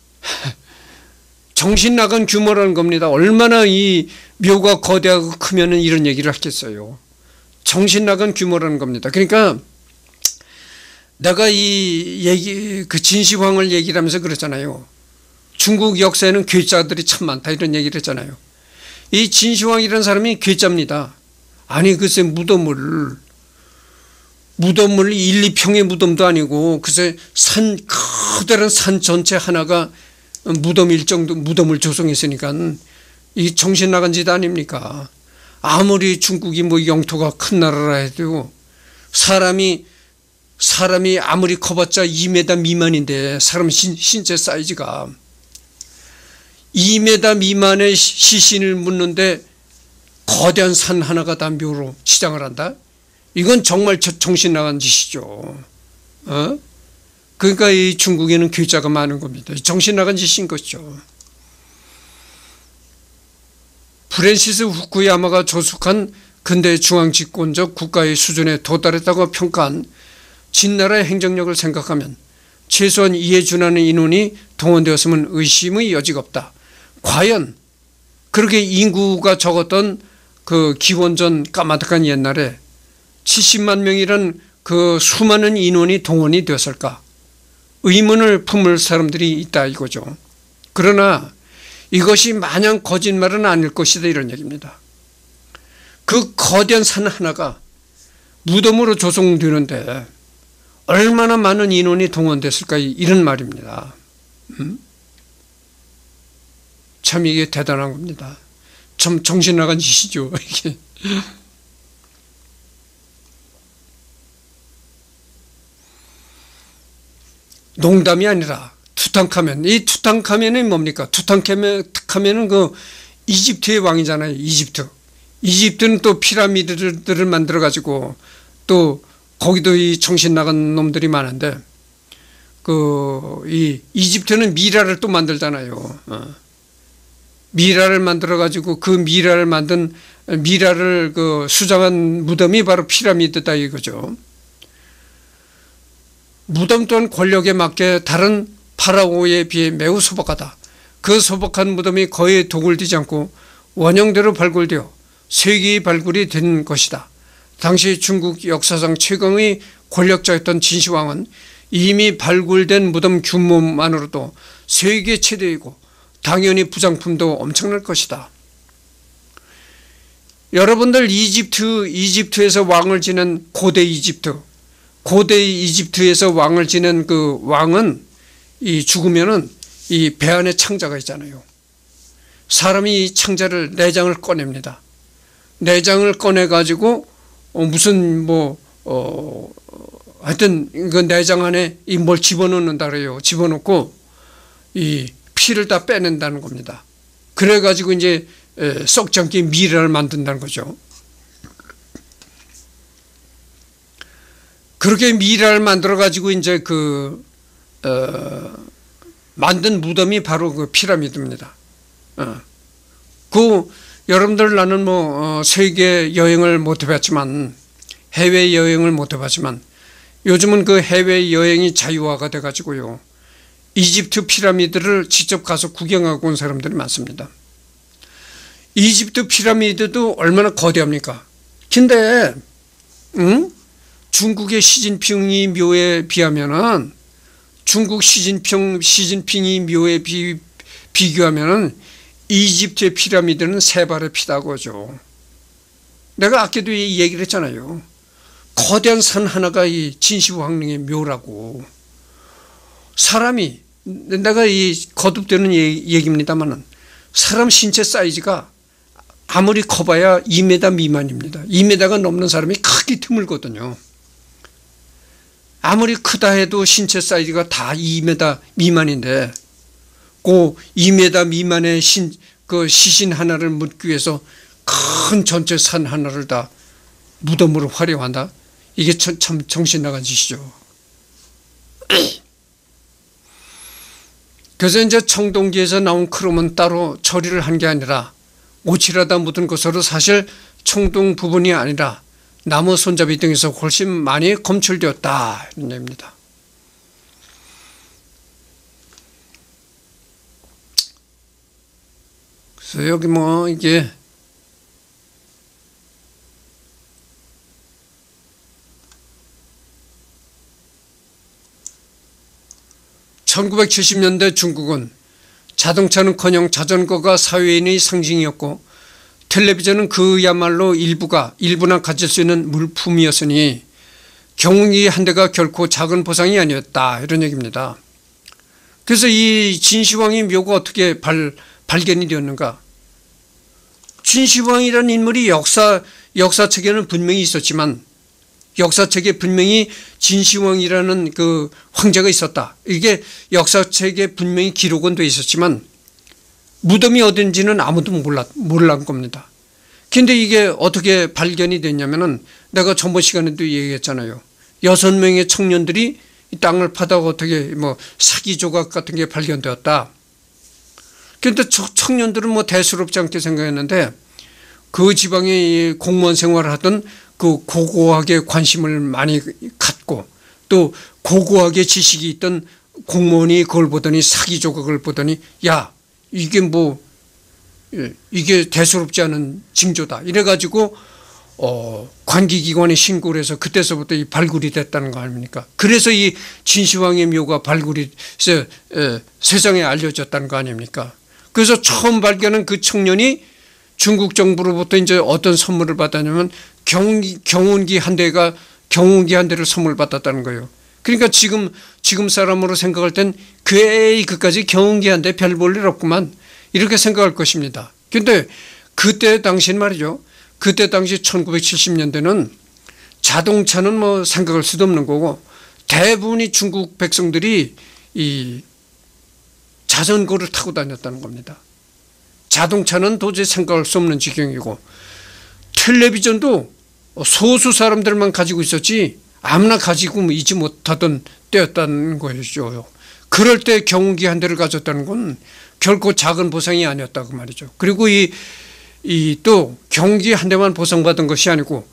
정신 나간 규모라는 겁니다. 얼마나 이 묘가 거대하고 크면은 이런 얘기를 하겠어요. 정신 나간 규모라는 겁니다. 그러니까 내가 그 진시황을 얘기를 하면서 그랬잖아요. 중국 역사에는 괴짜들이 참 많다 이런 얘기를 했잖아요. 이 진시황이라는 사람이 괴짜입니다. 아니 글쎄 무덤을 1, 2평의 무덤도 아니고 글쎄 커다란 산 전체 하나가 무덤일 정도 무덤을 조성했으니까 이 정신 나간 짓 아닙니까? 아무리 중국이 뭐 영토가 큰 나라라 해도 사람이 아무리 커봤자 2m 미만인데 사람 신체 사이즈가 2m 미만의 시신을 묻는데 거대한 산 하나가 다 묘로 치장을 한다? 이건 정말 정신 나간 짓이죠. 그러니까 이 중국에는 괴짜가 많은 겁니다. 정신 나간 짓인 것이죠. 프랜시스 후쿠야마가 조숙한 근대 중앙집권적 국가의 수준에 도달했다고 평가한 진나라의 행정력을 생각하면 최소한 이에 준하는 인원이 동원되었으면 의심의 여지가 없다. 과연 그렇게 인구가 적었던 그 기원전 까마득한 옛날에 70만 명이란 그 수많은 인원이 동원이 되었을까? 의문을 품을 사람들이 있다 이거죠. 그러나 이것이 마냥 거짓말은 아닐 것이다 이런 얘기입니다. 그 거대한 산 하나가 무덤으로 조성되는데 얼마나 많은 인원이 동원됐을까 이런 말입니다. 참 이게 대단한 겁니다. 참 정신 나간 짓이죠. 이게. 농담이 아니라 투탕카멘. 이 투탕카멘은 뭡니까? 투탕카멘은 그 이집트의 왕이잖아요. 이집트는 또 피라미드들을 만들어 가지고 또 거기도 이 정신 나간 놈들이 많은데 이 이집트는 미라를 또 만들잖아요. 미라를 만들어 가지고 그 미라를 그 수정한 무덤이 바로 피라미드다 이거죠. 무덤 또한 권력에 맞게 다른 파라오에 비해 매우 소박하다. 그 소박한 무덤이 거의 도굴되지 않고 원형대로 발굴되어 세계의 발굴이 된 것이다. 당시 중국 역사상 최강의 권력자였던 진시황은 이미 발굴된 무덤 규모만으로도 세계 최대이고 당연히 부장품도 엄청날 것이다. 여러분들 이집트에서 왕을 지낸 고대 이집트에서 왕을 지낸 그 왕은 이 죽으면은 이 배 안에 창자가 있잖아요. 사람이 이 창자를 내장을 꺼냅니다. 내장을 꺼내 가지고 무슨 하여튼 그 내장 안에 이 뭘 집어넣는다 그래요. 집어넣고 이 피를 다 빼낸다는 겁니다. 그래 가지고 이제 썩지 않게 미라를 만든다는 거죠. 그렇게 미라를 만들어 가지고 이제 만든 무덤이 바로 그 피라미드입니다. 여러분들 나는 세계 여행을 못 해봤지만 해외 여행을 못 해봤지만 요즘은 그 해외 여행이 자유화가 돼 가지고요. 이집트 피라미드를 직접 가서 구경하고 온 사람들이 많습니다. 이집트 피라미드도 얼마나 거대합니까? 근데 중국의 시진핑이 묘에 비하면은 중국 시진핑이 묘에 비교하면은 이집트의 피라미드는 세 발의 피다고죠. 내가 아까도 이 얘기를 했잖아요. 거대한 산 하나가 이 진시황릉의 묘라고. 사람이 내가 이 거듭되는 얘기입니다만은 사람 신체 사이즈가 아무리 커봐야 2m 미만입니다. 2m가 넘는 사람이 크기 드물거든요. 아무리 크다 해도 신체 사이즈가 다 2m 미만인데 그 2m 미만의 시신 하나를 묻기 위해서 큰 전체 산 하나를 다 무덤으로 활용한다. 이게 참 정신 나간 짓이죠. 그래서 이제 청동기에서 나온 크롬은 따로 처리를 한 게 아니라 오칠하다 묻은 것으로 사실 청동 부분이 아니라 나무 손잡이 등에서 훨씬 많이 검출되었다 이런 얘기입니다. 그래서 여기 뭐 이게 1970년대 중국은 자동차는커녕 자전거가 사회인의 상징이었고 텔레비전은 그야말로 일부나 가질 수 있는 물품이었으니 경운기 한 대가 결코 작은 보상이 아니었다 이런 얘기입니다. 그래서 이 진시황의 묘가 어떻게 발견이 되었는가? 진시황이라는 인물이 역사책에는 분명히 있었지만 역사책에 분명히 진시황이라는 그 황제가 있었다. 이게 역사책에 분명히 기록은 돼 있었지만 무덤이 어딘지는 아무도 몰랐던 겁니다. 근데 이게 어떻게 발견이 됐냐면은 내가 전번 시간에도 얘기했잖아요. 6명의 청년들이 이 땅을 파다가 어떻게 뭐 사기 조각 같은 게 발견되었다. 근데 청년들은 뭐 대수롭지 않게 생각했는데 그 지방에 공무원 생활을 하던 그 고고하게 관심을 많이 갖고 또 고고하게 지식이 있던 공무원이 그걸 보더니 사기 조각을 보더니 야 이게 뭐 이게 대수롭지 않은 징조다 이래가지고 관기기관에 신고를 해서 그때서부터 이 발굴이 됐다는 거 아닙니까? 그래서 이 진시황의 묘가 발굴이 세상에 알려졌다는 거 아닙니까? 그래서 처음 발견한 그 청년이 중국 정부로부터 이제 어떤 선물을 받았냐면 경운기 한 대를 선물 받았다는 거예요. 그러니까 지금 사람으로 생각할 땐 그까지 경운기 한 대 별 볼 일 없구만 이렇게 생각할 것입니다. 근데 그때 당시는 말이죠. 그때 당시 1970년대는 자동차는 뭐 생각할 수도 없는 거고 대부분이 중국 백성들이 이 자전거를 타고 다녔다는 겁니다. 자동차는 도저히 생각할 수 없는 지경이고 텔레비전도 소수 사람들만 가지고 있었지 아무나 가지고 있지 못하던 때였다는 것이죠. 그럴 때 경운기 한 대를 가졌다는 건 결코 작은 보상이 아니었다고 말이죠. 그리고 또 경운기 한 대만 보상받은 것이 아니고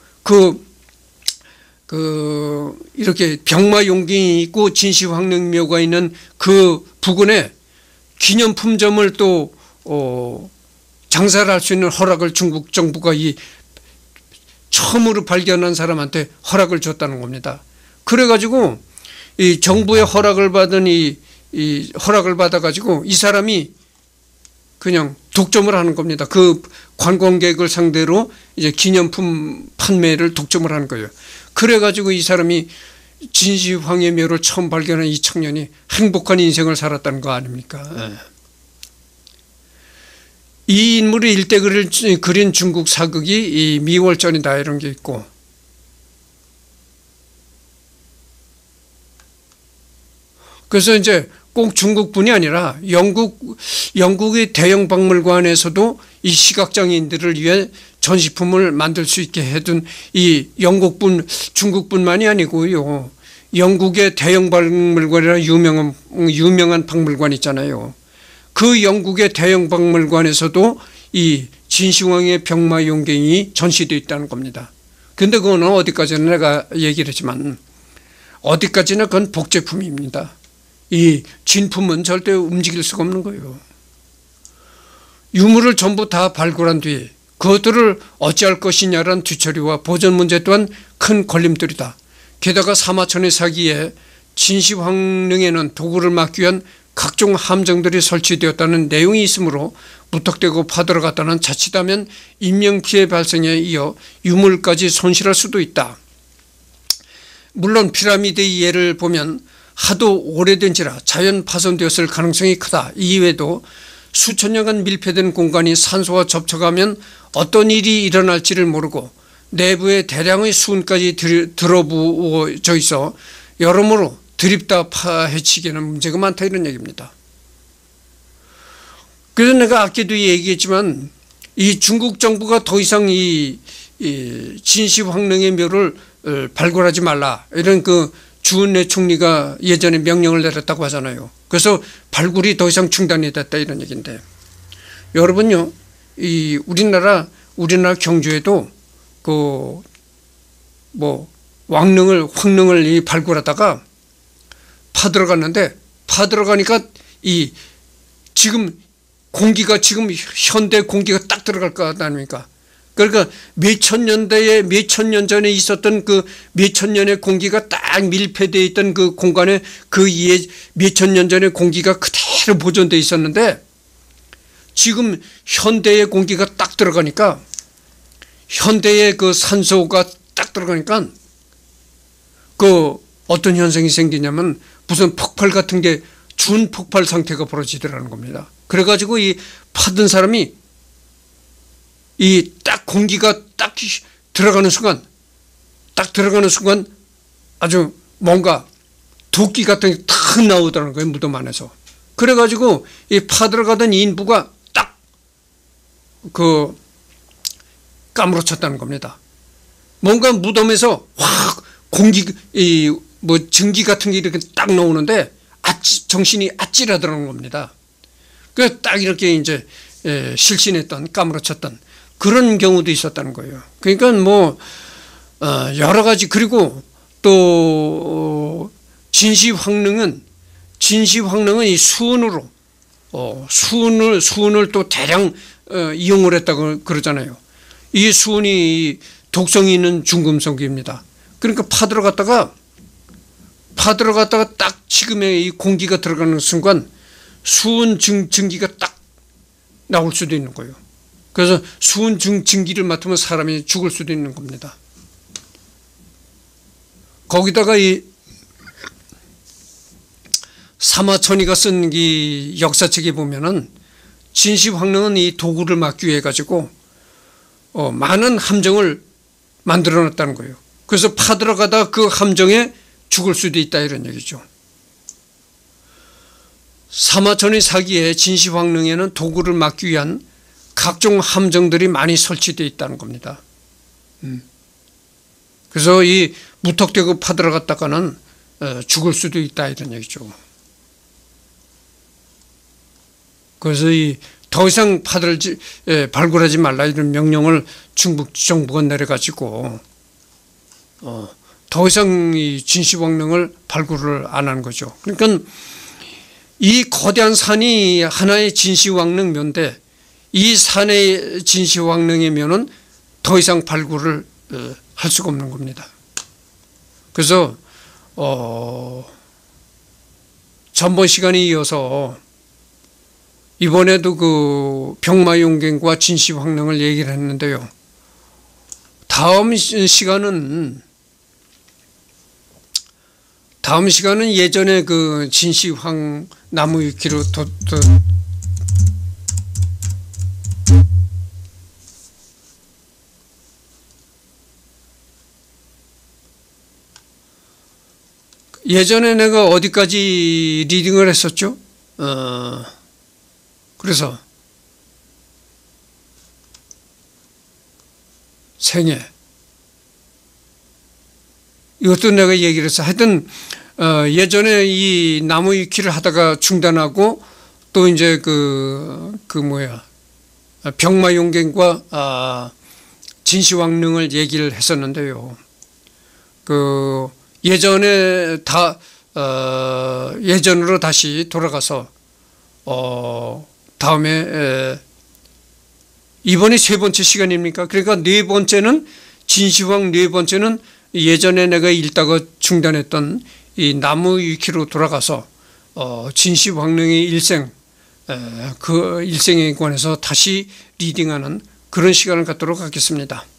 이렇게 병마용기 있고 진시황릉묘가 있는 그 부근에 기념품점을 또 장사를 할 수 있는 허락을 중국 정부가 처음으로 발견한 사람한테 허락을 줬다는 겁니다. 그래가지고 이 정부의 허락을 받은 허락을 받아가지고 이 사람이 그냥 독점을 하는 겁니다. 그 관광객을 상대로 이제 기념품 판매를 독점을 하는 거예요. 그래가지고 이 사람이 진시황의 묘를 처음 발견한 이 청년이 행복한 인생을 살았다는 거 아닙니까? 네. 이 인물의 일대기를 그린 중국 사극이 이 미월전이다 이런 게 있고 그래서 이제 꼭 중국뿐이 아니라 영국의 대형 박물관에서도 이 시각장애인들을 위해 전시품을 만들 수 있게 해둔 이 중국뿐만이 아니고요. 영국의 대형 박물관이라 유명한 박물관 있잖아요. 그 영국의 대형 박물관에서도 이 진시황의 병마용경이 전시되어 있다는 겁니다. 근데 그거는 어디까지나 내가 얘기를 했지만 어디까지나 그건 복제품입니다. 이 진품은 절대 움직일 수가 없는 거예요. 유물을 전부 다 발굴한 뒤 그것들을 어찌할 것이냐라는 뒤처리와 보존 문제 또한 큰 걸림돌이다. 게다가 사마천의 사기에 진시황릉에는 도구를 막기 위한 각종 함정들이 설치되었다는 내용이 있으므로 무턱대고 파들어갔다는 자칫하면 인명피해 발생에 이어 유물까지 손실할 수도 있다. 물론 피라미드의 예를 보면 하도 오래된지라 자연 파손되었을 가능성이 크다. 이외에도 수천 년간 밀폐된 공간이 산소와 접촉하면 어떤 일이 일어날지를 모르고 내부에 대량의 수은까지 들어부어져 있어 여러모로 드립다 파헤치기에는 문제가 많다 이런 얘기입니다. 그래서 내가 아까도 얘기했지만 이 중국 정부가 더 이상 이 진시황릉의 묘를 발굴하지 말라, 이런 그 주은래 총리가 예전에 명령을 내렸다고 하잖아요. 그래서 발굴이 더 이상 중단이 됐다, 이런 얘기인데, 여러분요, 이 우리나라 경주에도 그 뭐 황릉을 이 발굴하다가 파들어갔는데, 파들어가니까 이 지금 공기가, 지금 현대 공기가 딱 들어갈 것 아닙니까? 그러니까 몇천 년 전에 있었던 그 몇천 년의 공기가 딱 밀폐되어 있던 그 공간에 그 이에 몇천 년 전의 공기가 그대로 보존되어 있었는데, 지금 현대의 공기가 딱 들어가니까, 현대의 그 산소가 딱 들어가니까 그 어떤 현상이 생기냐면 무슨 폭발 같은 게 준폭발 상태가 벌어지더라는 겁니다. 그래가지고 이 파든 사람이 이 딱 공기가 딱 들어가는 순간 아주 뭔가 도끼 같은 게 탁 나오더라는 거예요, 무덤 안에서. 그래가지고 이 파들어가던 인부가 딱 그 까무러쳤다는 겁니다. 뭔가 무덤에서 확 공기, 뭐 증기 같은 게 이렇게 딱 나오는데 정신이 아찔하더라는 겁니다. 그래서 딱 이렇게 이제 실신했던, 까무러쳤던 그런 경우도 있었다는 거예요. 그러니까 뭐 여러 가지. 그리고 또 진시황릉은 이 수은으로 수은을 또 대량 이용을 했다고 그러잖아요. 이 수은이 독성이 있는 중금속입니다. 그러니까 파들어갔다가 딱 지금의 이 공기가 들어가는 순간 수은 증기가 딱 나올 수도 있는 거예요. 그래서 수은 증기를 맡으면 사람이 죽을 수도 있는 겁니다. 거기다가 이 사마천이가 쓴 이 역사책에 보면은 진시황릉은 이 도구를 막기 위해 가지고 많은 함정을 만들어 놨다는 거예요. 그래서 파들어가다 그 함정에 죽을 수도 있다, 이런 얘기죠. 사마천이 사기에 진시황릉에는 도구를 막기 위한 각종 함정들이 많이 설치되어 있다는 겁니다. 그래서 이 무턱대고 파들어갔다가는 죽을 수도 있다, 이런 얘기죠. 그래서 더 이상 발굴하지 말라, 이런 명령을 중국 정부가 내려가지고 더 이상 이 진시황릉을 발굴을 안 한 거죠. 그러니까 이 거대한 산이 하나의 진시황릉 묘인데, 이 산의 진시황릉의 묘는 더 이상 발굴을 할 수가 없는 겁니다. 그래서 전번 시간에 이어서 이번에도 그 병마용갱과 진시황릉을 얘기를 했는데요. 다음 시간은 예전에 그 진시황 나무 위키로 예전에 내가 어디까지 리딩을 했었죠? 그래서 생애, 이것도 내가 얘기를 했어. 하여튼 예전에 이 나무 위키를 하다가 중단하고, 또 이제 병마용갱과 진시황릉을 얘기를 했었는데요. 예전으로 다시 돌아가서 다음에 이번이 세 번째 시간입니까? 그러니까 네 번째는 진시황, 네 번째는 예전에 내가 읽다가 중단했던 이 나무 위키로 돌아가서 진시황릉의 일생, 그 일생에 관해서 다시 리딩하는 그런 시간을 갖도록 하겠습니다.